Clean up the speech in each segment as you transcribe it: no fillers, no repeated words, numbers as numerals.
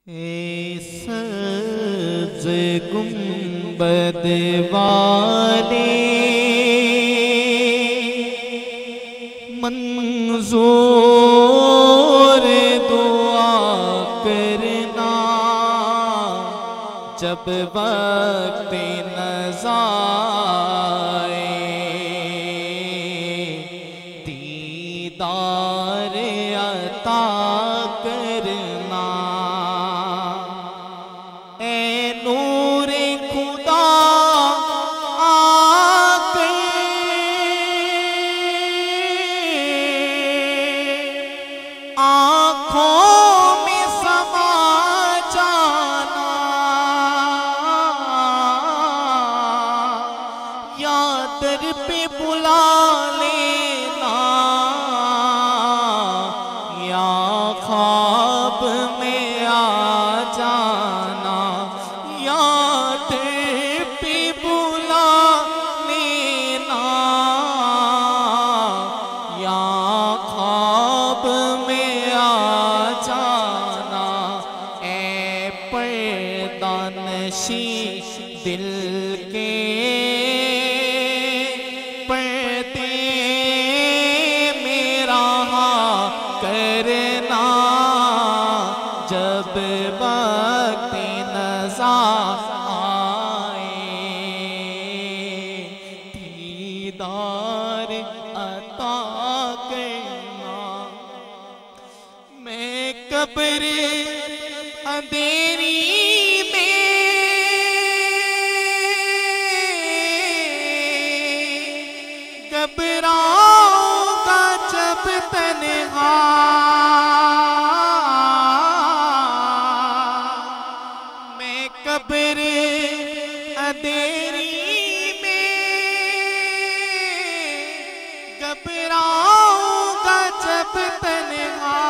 ए सब्ज़ गुंबद वाले मंजूर दुआ करना जब वक्त नज़ा आए, दीदार अता करना। ए नूर खुदा आके आँखों में समा जाना, या दर पे बुला लेना, या ख्वाब में आ जाना, या दर पे बुला लेना, या ख्वाब में आ जाना। ए पर्दानशी दिल के पर्दे मेरा करना जब वक्त नज़ा आए, दीदार अता करना। मैं कब्र अंधेरी में घबराऊंगा जब तन्हा, मैं कब्र अंधेरी में घबराऊंगा जब तन्हा,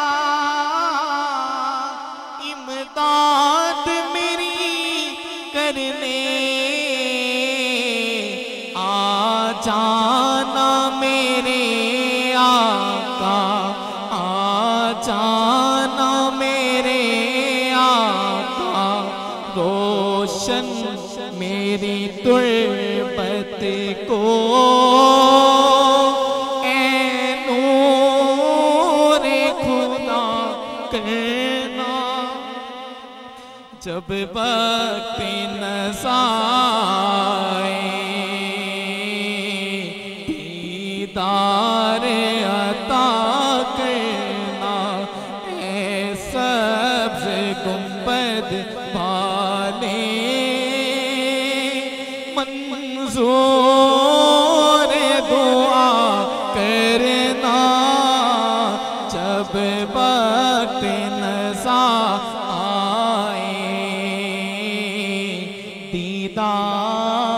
इमदाद मेरी करने आ जाना मेरे आका, आ जाना मेरे आका। रोशन मेरी तुर्बत को ए नूर खुदा करना जब वक्त नज़ा आए, दीदार अता करना। ए सब्ज़ गुंबद वाले मंजूर दुआ करना जब वक्त नज़ा आए, दीदार